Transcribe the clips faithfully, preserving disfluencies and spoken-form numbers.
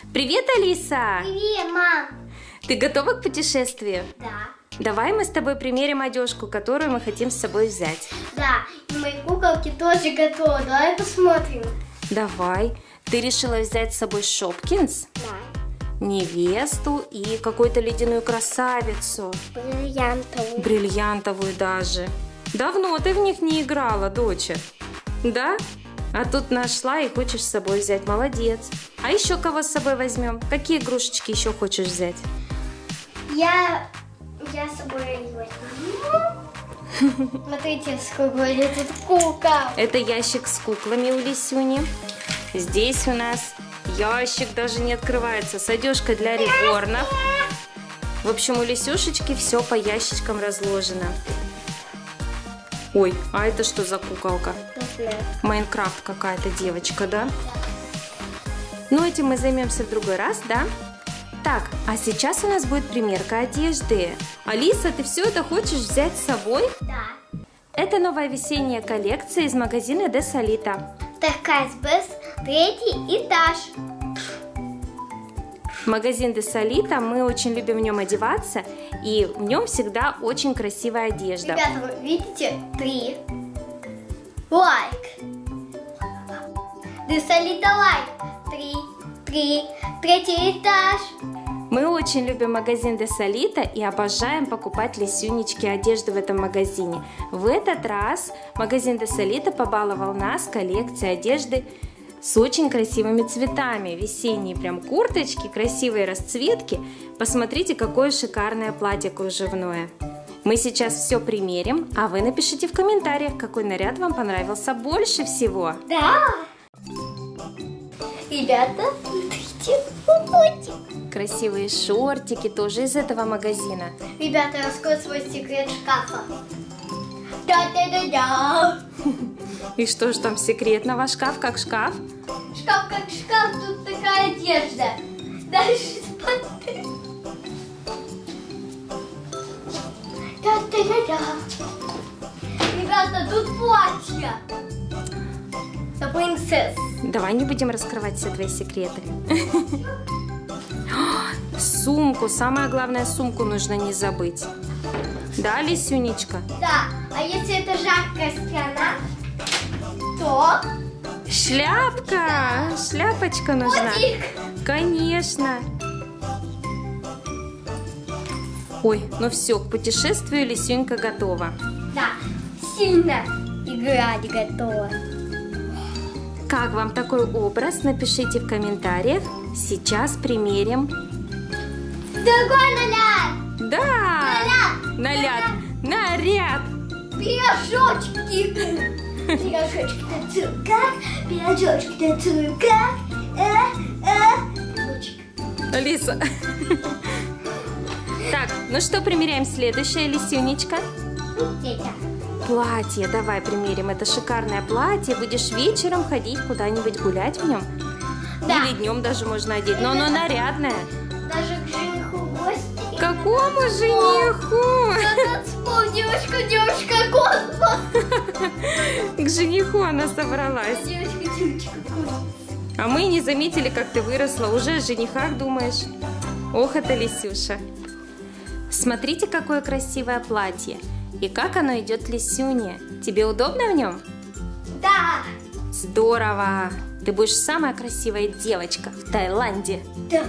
Привет, Алиса! Привет, мам! Ты готова к путешествию? Да. Давай мы с тобой примерим одежку, которую мы хотим с собой взять. Да, и мои куколки тоже готовы. Давай посмотрим. Давай. Ты решила взять с собой Шопкинс, Да. невесту и какую-то ледяную красавицу. Бриллиантовую. Бриллиантовую даже. Давно ты в них не играла, доча. Да? А тут нашла и хочешь с собой взять. Молодец. А еще кого с собой возьмем? Какие игрушечки еще хочешь взять? Я... Я с собой возьму. Смотрите, сколько тут кукол. Это ящик с куклами у Лисюни. Здесь у нас ящик даже не открывается с одежкой для реборнов. В общем, у Лисюшечки все по ящичкам разложено. Ой, а это что за куколка? Майнкрафт какая-то девочка, да? Ну, этим мы займемся в другой раз, да? Так, а сейчас у нас будет примерка одежды. Алиса, ты все это хочешь взять с собой? Да. Это новая весенняя коллекция из магазина Де Солита. Такая без третий этаж. Магазин Де Солита, мы очень любим в нем одеваться, и в нем всегда очень красивая одежда. Ребята, вы видите? Три. Лайк. Де Солита лайк. Три. Три. Третий этаж. Мы очень любим магазин Де Солита и обожаем покупать Лисюнечке одежду в этом магазине. В этот раз магазин Де Солита побаловал нас коллекцией одежды с очень красивыми цветами. Весенние прям курточки, красивые расцветки. Посмотрите, какое шикарное платье кружевное. Мы сейчас все примерим, а вы напишите в комментариях, какой наряд вам понравился больше всего. Да. Ребята, смотрите, котик. Красивые шортики тоже из этого магазина. Ребята, раскрою свой секрет шкафа. Да-да-да-да. И что же там секретного? Шкаф как шкаф? Шкаф как шкаф, тут такая одежда. Дальше смотри. Да-да-да-да. Ребята, тут платье. The princess. Давай не будем раскрывать все твои секреты. Сумку, самое главное, сумку нужно не забыть. Да, Лисюнечка? Да, а если это жаркая страна, то... Шляпка! Шляпочка нужна. Котик. Конечно. Ой, ну все, к путешествию Лисюнька готова. Да, сильно играть готова. Как вам такой образ? Напишите в комментариях. Сейчас примерим. Другой наряд! Да! Наряд! Наряд! Наряд! Пирожочки! Пирожочки танцуют как? Пирожочки танцуют как? Э, э, пирожочек. Алиса. Так, ну что, примеряем следующее, Лисюнечка? Это. Платье, давай примерим. Это шикарное платье. Будешь вечером ходить куда-нибудь гулять в нем. Да. Или днем даже можно одеть. Но оно нарядное. Даже к жениху в гости. Какому жениху? На танцпол, девочка, девочка, космос. К жениху она собралась. Девочка, девочка, космос. А мы не заметили, как ты выросла. Уже о женихах думаешь. Ох, это Лисюша. Смотрите, какое красивое платье. И как оно идет Лисюне. Тебе удобно в нем? Да. Здорово. Ты будешь самая красивая девочка в Таиланде. Да.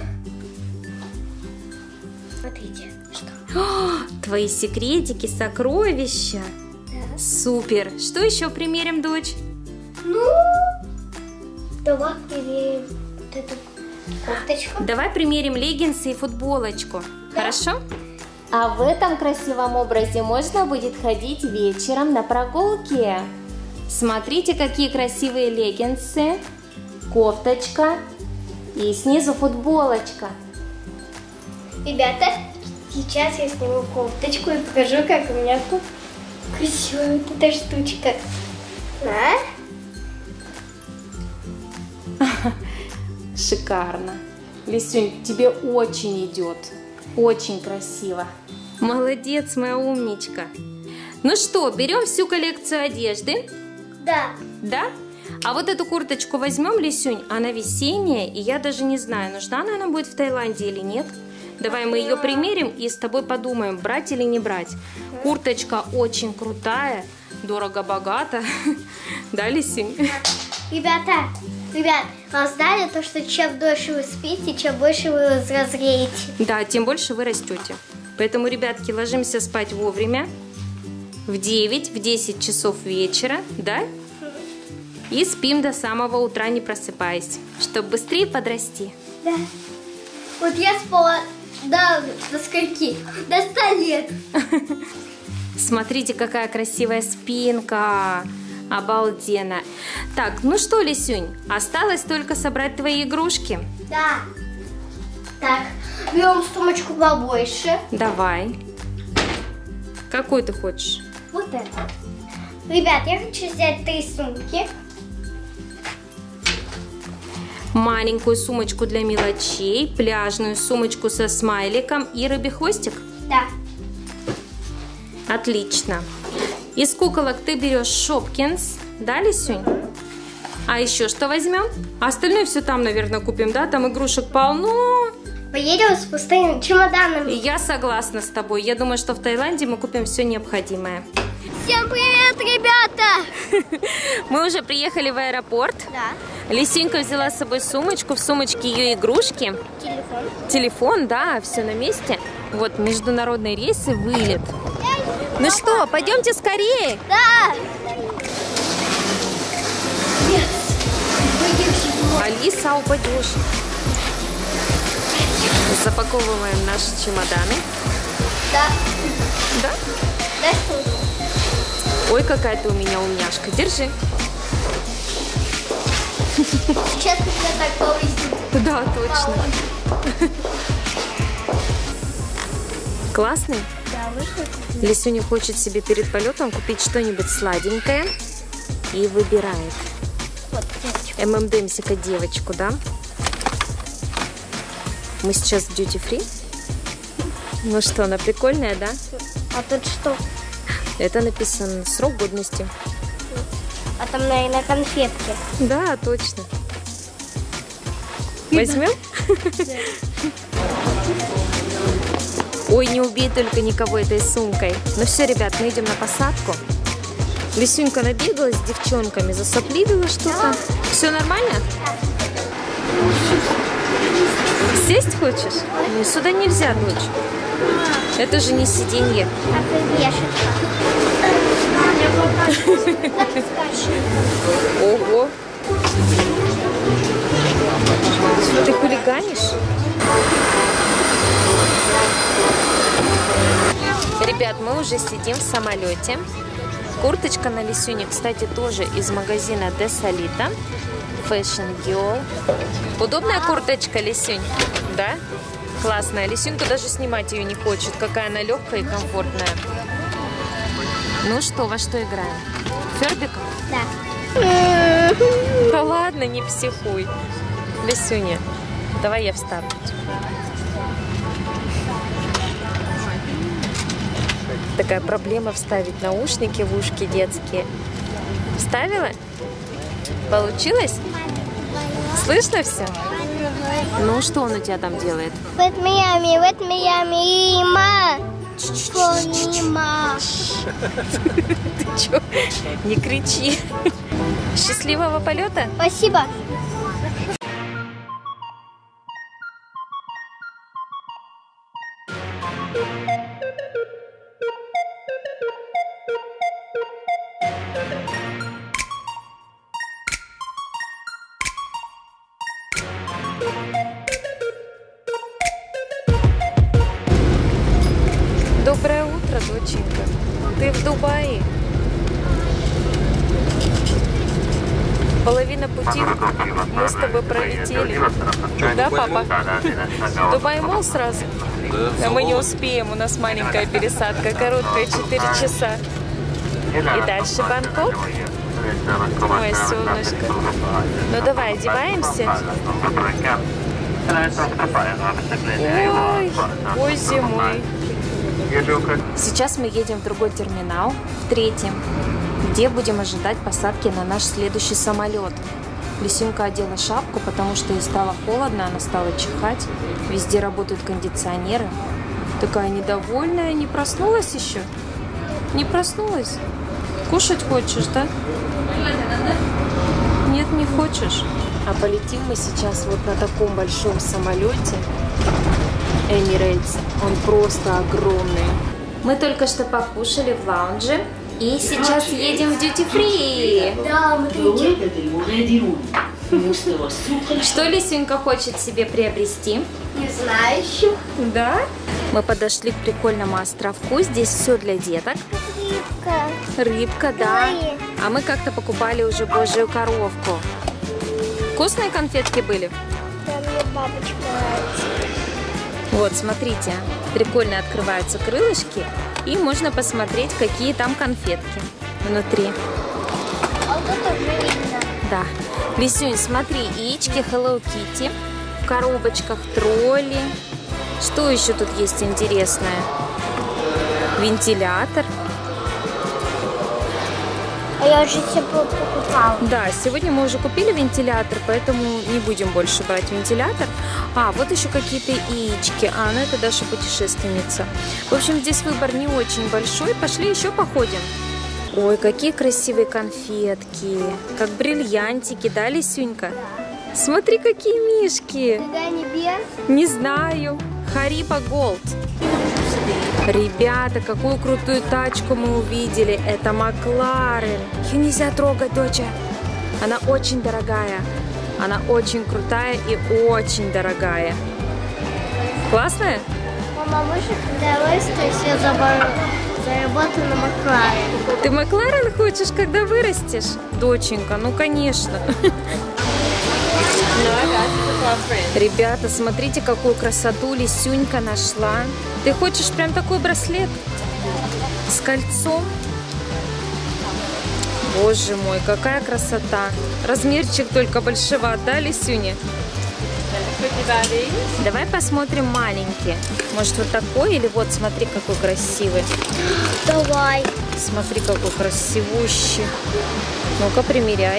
Смотрите, что. О, твои секретики, сокровища. Да. Супер. Что еще примерим, дочь? Ну, давай примерим вот эту кофточку. Давай примерим леггинсы и футболочку. Да. Хорошо? А в этом красивом образе можно будет ходить вечером на прогулке. Смотрите, какие красивые леггинсы, кофточка и снизу футболочка. Ребята, сейчас я сниму кофточку и покажу, как у меня тут красивая вот эта штучка. А? Шикарно. Лисюнь, тебе очень идет. Очень красиво. Молодец, моя умничка. Ну что, берем всю коллекцию одежды? Да. Да? А вот эту курточку возьмем, Лисюнь, она весенняя, и я даже не знаю, нужна она нам будет в Таиланде или нет. Давай мы ее примерим и с тобой подумаем, брать или не брать. Курточка очень крутая, дорого-богато. Да, Лисюнь? Ребята, ребят, вам знали то, что чем дольше вы спите, чем больше вы взрослеете. Да, тем больше вы растете. Поэтому, ребятки, ложимся спать вовремя. В девять, в десять часов вечера, да? И спим до самого утра, не просыпаясь, чтобы быстрее подрасти. Да. Вот я спала до, до скольки? До ста лет. Смотрите, какая красивая спинка. Обалденно. Так, ну что, Лисюнь, осталось только собрать твои игрушки. Да. Так, берем сумочку побольше. Давай. Какой ты хочешь? Вот это. Ребят, я хочу взять три сумки. Маленькую сумочку для мелочей, пляжную сумочку со смайликом и рыбий-хвостик? Да. Отлично. Из куколок ты берешь Шопкинс, да, Лисюнь? А еще что возьмем? А остальное все там, наверное, купим, да? Там игрушек полно. Поедем с пустыми чемоданами. Я согласна с тобой. Я думаю, что в Таиланде мы купим все необходимое. Всем привет, ребята! Мы уже приехали в аэропорт. Да. Лисюнька взяла с собой сумочку. В сумочке ее игрушки. Телефон. Телефон, да, все на месте. Вот, международные рейсы, вылет. Ну что, пойдемте скорее. Да! Нет. Алиса, упадешь. Запаковываем наши чемоданы. Да. Да? Да, что? Ой, какая ты у меня умняшка. Держи. Сейчас меня так повысит. Да, точно. Классный? Да, вышло. Лисюня хочет себе перед полетом купить что-нибудь сладенькое и выбирает. Вот, девочка. эм эм дэмсика девочку, да? Мы сейчас в Duty Free. Ну что, она прикольная, да? А тут что? Это написано срок годности. А там, наверное, конфетки. Да, точно. Возьмем? Ой, не убей только никого этой сумкой. Ну все, ребят, мы идем на посадку. Лисюнька набегалась с девчонками, засопливила что-то. Все нормально? Сесть хочешь? Ну, сюда нельзя, дочь. Это же не сиденье. Ого. Ты хулиганишь? Ребят, мы уже сидим в самолете. Курточка на Лисюне, кстати, тоже из магазина Desalita. Fashion Girl. Удобная курточка, Лисюнь? Да? Классная. Лисюнька даже снимать ее не хочет. Какая она легкая и комфортная. Ну что, во что играем? Фербиком? Да. Да ладно, не психуй. Лисюня, давай я встану. Такая проблема вставить наушники в ушки детские. Вставила? Получилось? Слышно все? Ну, что он у тебя там делает? Вот Миами, вот Миами, ма. Понима. Ты чё? Не кричи. Счастливого полета? Спасибо. Доброе утро, доченька. Ты в Дубае. Половина пути мы с тобой пролетели. Да, папа? Дубай Молл сразу? Да мы не успеем, у нас маленькая пересадка, короткая, четыре часа. И дальше Бангкок? Ой, солнышко. Ну давай, одеваемся. Ой, боже мой. Сейчас мы едем в другой терминал, в третьем. где будем ожидать посадки на наш следующий самолет. Лисюнька одела шапку, потому что ей стало холодно, она стала чихать. Везде работают кондиционеры. Такая недовольная, не проснулась еще? Не проснулась? Кушать хочешь, да? Нет, не хочешь? А полетим мы сейчас вот на таком большом самолете. Emirates. Он просто огромный. Мы только что покушали в лаунже. И сейчас едем в Duty Free. Да, мы Что Лисюнька хочет себе приобрести? Не знаю еще. Да? Мы подошли к прикольному островку. Здесь все для деток. Рыбка. Рыбка, да. Ой. А мы как-то покупали уже божью коровку. Вкусные конфетки были? Да, мне бабочка нравится. Вот, смотрите. Прикольно открываются крылышки. И можно посмотреть, какие там конфетки внутри. А вот это уже видно. Да. Лисюнь, смотри, яички Hello Kitty. В коробочках тролли. Что еще тут есть интересное? Вентилятор. А я уже себе покупала. Да, сегодня мы уже купили вентилятор, поэтому не будем больше брать вентилятор. А, вот еще какие-то яички. А, ну это Даша путешественница. В общем, здесь выбор не очень большой. Пошли еще походим. Ой, какие красивые конфетки. Как бриллиантики, да, Лисюнька? Смотри, какие мишки. Какая небес? Не знаю. Хариба Голд. Ребята, какую крутую тачку мы увидели. Это Макларен. Ее нельзя трогать, доча. Она очень дорогая. Она очень крутая и очень дорогая. Классная? Мама, мы же когда вырастешь, я заработаю на Макларен. Ты Макларен хочешь, когда вырастешь? Доченька, ну конечно. Ребята, смотрите, какую красоту Лисюнька нашла. Ты хочешь прям такой браслет с кольцом? Боже мой, какая красота. Размерчик только большеват, да, Лисюня? Давай посмотрим маленький. Может, вот такой или вот, смотри, какой красивый. Давай. Смотри, какой красивущий. Ну-ка, примеряй.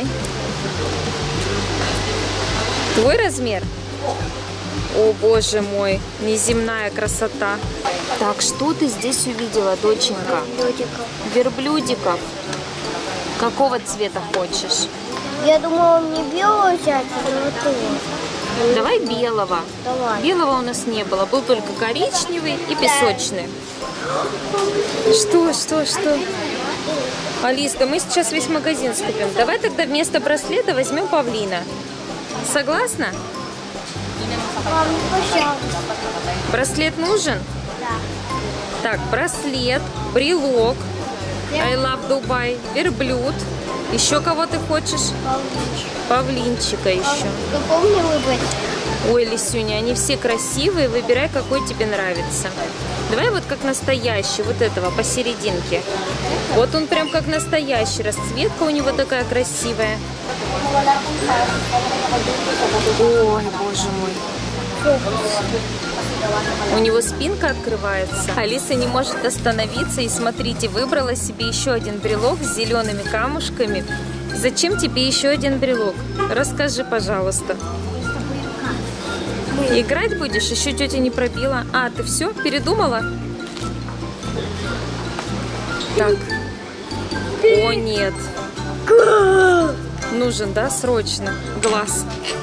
Твой размер? О, боже мой, неземная красота. Так, что ты здесь увидела, доченька? Верблюдиков. Верблюдиков. Какого цвета хочешь? Я думала, мне белого взять, а золотого. Давай белого. Давай. Белого у нас не было, был только коричневый и песочный. Что, что, что? Алиска, мы сейчас весь магазин скупим. Давай тогда вместо браслета возьмем павлина. Согласна? Мам, пожалуйста. Браслет нужен? Да. Так, браслет, брелок, I love Dubai, верблюд. Еще кого ты хочешь? Павлинчик. Павлинчика еще. А какого мне выбрать? Ой, Лисюня, они все красивые, выбирай, какой тебе нравится. Давай вот как настоящий, вот этого, посерединке. Вот он прям как настоящий, расцветка у него такая красивая. Ой, боже мой. У него спинка открывается. Алиса не может остановиться. И смотрите, выбрала себе еще один брелок с зелеными камушками. Зачем тебе еще один брелок? Расскажи, пожалуйста. Играть будешь? Еще тетя не пробила. А, ты все? Передумала? Так. О, нет. Нужен, да, срочно? Глаз.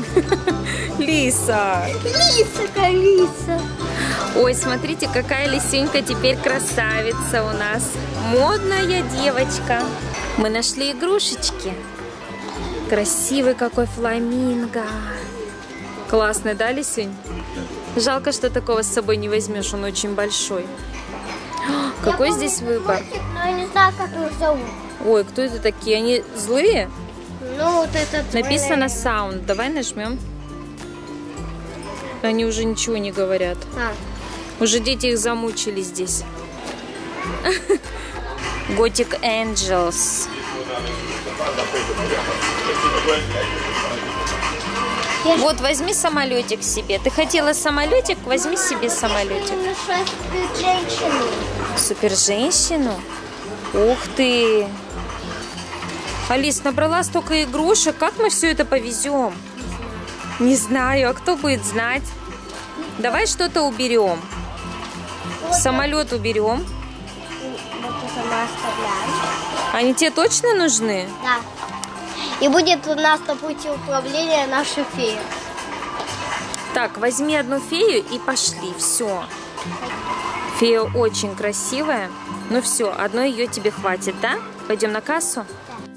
Лиса. Лиса, Лиса. Ой, смотрите, какая Лисюнька теперь красавица у нас. Модная девочка. Мы нашли игрушечки. Красивый какой фламинго. Классный, да, Лисюнь? Жалко, что такого с собой не возьмешь, он очень большой. Какой Я здесь помню, выбор? мультик, но я не знаю, как их зовут. Ой, кто это такие? Они злые? Ну, вот этот... Написано Sound. Давай нажмем. Они уже ничего не говорят. А. Уже дети их замучили здесь. Gothic Angels. Я Вот, возьми самолетик себе. Ты хотела самолетик? Возьми себе самолетик. Я нашла супер-женщину. Супер-женщину? Ух ты! Алис, набрала столько игрушек. Как мы все это повезем? Не знаю. А кто будет знать? Давай что-то уберем. Вот Самолет уберем. Вот сама оставляю. Они тебе точно нужны? Да. И будет у нас на пути управления наша фея. Так, возьми одну фею и пошли. Все. Фея очень красивая. Ну все, одной ее тебе хватит, да? Пойдем на кассу?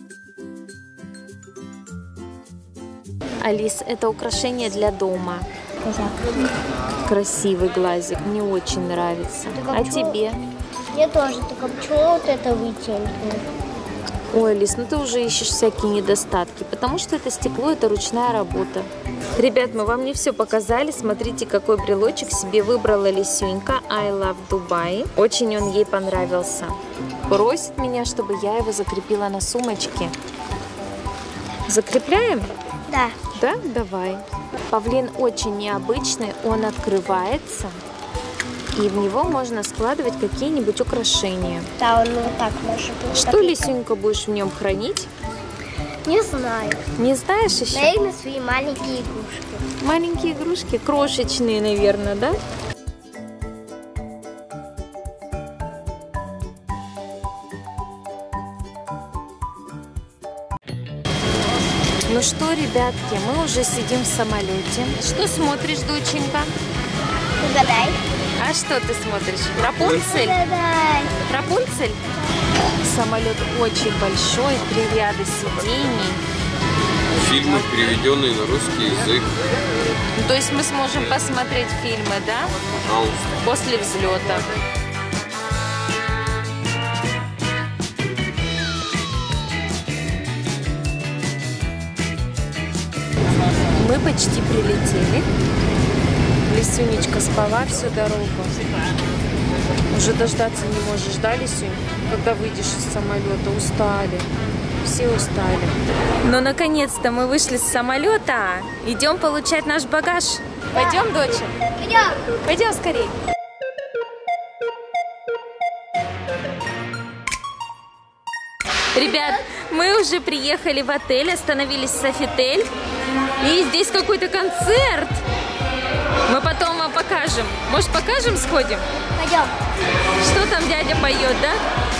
Алис, это украшение для дома. Красивый глазик, мне очень нравится. А тебе? Мне тоже, только почему вот это вытянуто? Ой, Алис, ну ты уже ищешь всякие недостатки, потому что это стекло, это ручная работа. Ребят, мы вам не все показали. Смотрите, какой брелочек себе выбрала Лисюнька. I love Dubai. Очень он ей понравился. Просит меня, чтобы я его закрепила на сумочке. Закрепляем? Да. Да? Давай. Павлин очень необычный. Он открывается. И в него можно складывать какие-нибудь украшения. Да, он вот так может. Что, Лисюнька, будешь в нем хранить? Не знаю. Не знаешь еще? Наверное, свои маленькие игрушки. Маленькие игрушки, крошечные, наверное, да? Ну что, ребятки, мы уже сидим в самолете. Что смотришь, доченька? Угадай. А что ты смотришь? Рапунцель? Угадай. Рапунцель? Самолет очень большой, три ряда сидений. Фильмы, переведенные на русский язык. То есть мы сможем посмотреть фильмы, да? Пожалуйста. После взлета. Мы почти прилетели. Лисюнечка спала всю дорогу. Уже дождаться не можешь, да, Лисюнь? Когда выйдешь из самолета, устали. Все устали. Но наконец-то мы вышли с самолета. Идем получать наш багаж. Пойдем, доча? Пойдем. Пойдем скорее. Ребят, мы уже приехали в отель, остановились в Софитель. И здесь какой-то концерт. Мы потом вам покажем. Может, покажем, сходим? Пойдем. Что там дядя поет, да?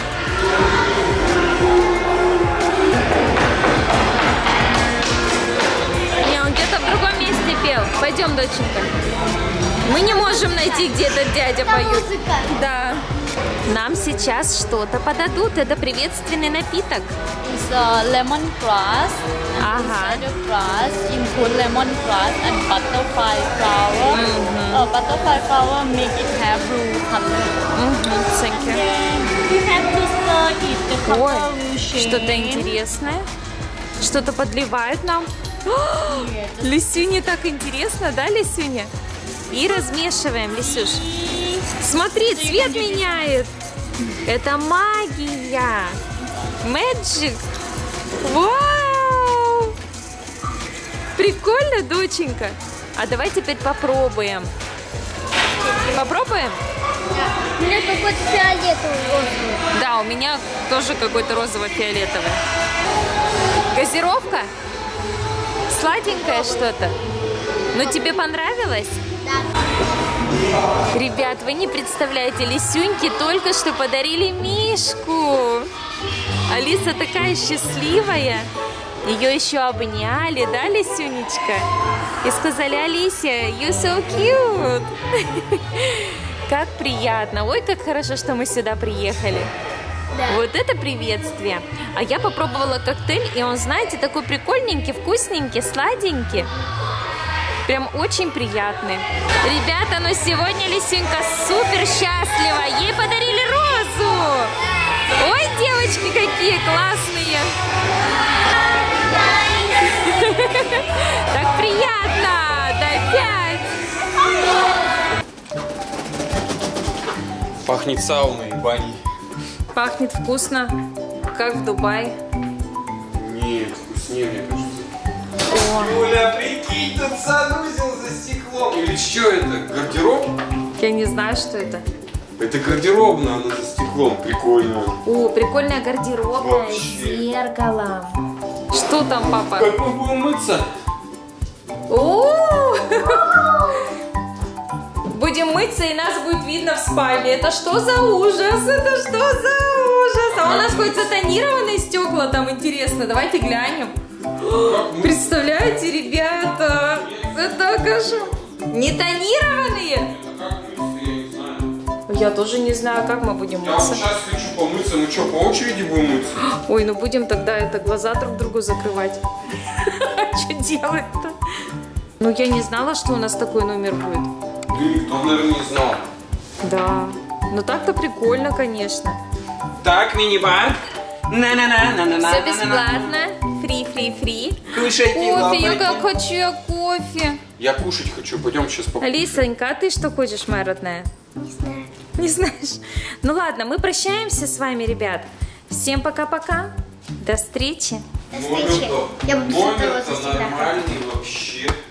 Не, он где-то в другом месте пел. Пойдем, доченька. Мы не можем найти, где этот дядя Это поет. музыка. Да. Нам сейчас что-то подадут. Это приветственный напиток. It's a lemongrass. Ага. Inside the grass, include lemongrass and butterfly flower. Uh, butterfly flower make it have blue color. Угу, thank you. Then you have to stir it. The color Ой, will change. что-то интересное. Что-то подливают нам. Лисюне так интересно, да, Лисюня? И размешиваем, Лисюш. Смотри, цвет меняет. Это магия. Magic. Вау! Прикольно, доченька. А давай теперь попробуем. Попробуем? У меня какой-то фиолетовый розовый. Да, у меня тоже какой-то розово-фиолетовый. Газировка? Сладенькое что-то? Но тебе понравилось? Да. Ребят, вы не представляете, Лисюньке только что подарили мишку. Алиса такая счастливая. Ее еще обняли, да, Лисюнечка? И сказали: Алисия, you so cute. Как приятно. Ой, как хорошо, что мы сюда приехали. Да. Вот это приветствие. А я попробовала коктейль, и он, знаете, такой прикольненький, вкусненький, сладенький. Прям очень приятный. Ребята, ну сегодня Лисюнька супер счастлива. Ей подарили розу. Ой, девочки, какие классные. Так приятно. Да, пять. Пахнет сауной и баней. Пахнет вкусно, как в Дубае. Нет, вкуснее, мне кажется. О, Оля, прикинь, тут санузел за стеклом. Или что это, гардероб? я не знаю, что это. Это гардеробная, она за стеклом, прикольно. О, прикольная гардеробная Вообще. с зеркалом. Что там, папа? Как мы будем мыться? О! Будем мыться, и нас будет видно в спальне. Это что за ужас? Это что за ужас? А у нас хоть затонированные стекла там, интересно. Давайте глянем. Представляете, ребята? Это кошмар. Не тонированные? Я тоже не знаю, как мы будем Я вот мыться. сейчас хочу помыться. Мы что, по очереди будем мыться? Ой, ну будем тогда это глаза друг другу закрывать. Что делать-то? Ну я не знала, что у нас такой номер будет. Да никто, наверное, не знал. Да. Ну так-то прикольно, конечно. Так, мини-бар. На-на-на-на-на-на. Все бесплатно. Фри-фри-фри. Кушайте, Кофе, я лапайте. как хочу я кофе. Я кушать хочу. Пойдем сейчас покушаем. Алисонька, а ты что хочешь, моя родная? Не знаю. Не знаешь? Ну ладно, мы прощаемся с вами, ребят. Всем пока-пока. До встречи. До встречи. Я буду с этого Номер-то всегда. нормальный вообще.